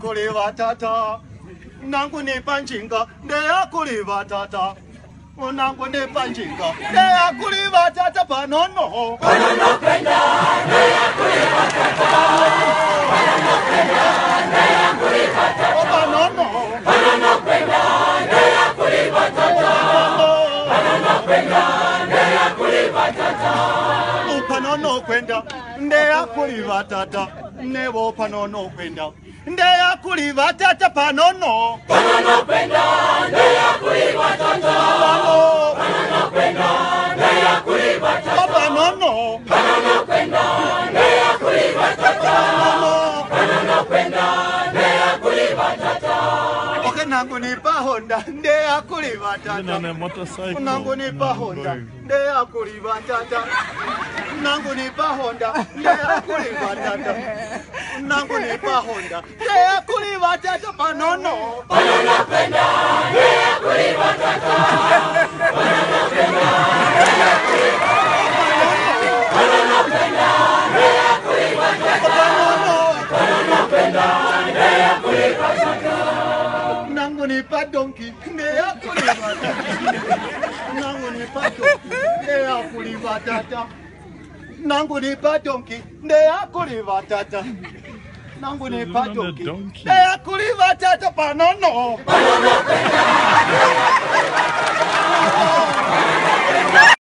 kuliva tata. Nangu ni panchinga, ndeya kuliva tata. Nangu ni panchinga, ndeya kuliva tata panono. Panono kwenda, ndeya kuliva tata. Panono kwenda, ndeya kuliva tata. Panono. Panono kwenda, ndeya kuliva tata. Panono kwenda, ndeya kuliva tata. Panono kwenda, ndeya kuliva tata. Nebo panono kwenda. Ndeya kuliva tata panono. Panono kwenda, ndeya kuliva tata. Panono kwenda, ndeya kuliva tata. Panono. Panono kwenda, ndeya kuliva tata. Panono kwenda, ndeya kuliva tata. Okay, nangu ni pahonda, ndeya kuliva tata. Nangu ni pahonda, ndeya kuliva tata. Nangu ni pahonda, ndeya kuliva tata. Nangu ni pahonda, ndeya kuliva tata panono. Panono kwenda, ndeya kuliva tata. Panono kwenda, ndeya kuliva tata. Panono kwenda, ndeya kuliva tata. Panono kwenda, ndeya kuliva tata. Nangu ni padonki, ndeya kuliva tata. Nangu ni padonki, ndeya kuliva tata. Nangu ni padonki, ndeya kuliva tata. Nangu ni padonki, ndeya kuliva tata panono. Panono kwenda.